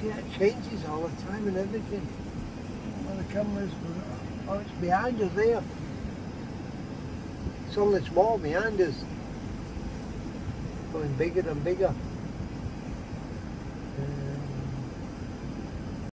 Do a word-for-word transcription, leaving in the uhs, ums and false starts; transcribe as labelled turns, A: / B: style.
A: Yeah, it changes all the time and everything. Well, the cameras, oh, it's behind us there. It's only small behind us. Going bigger and bigger.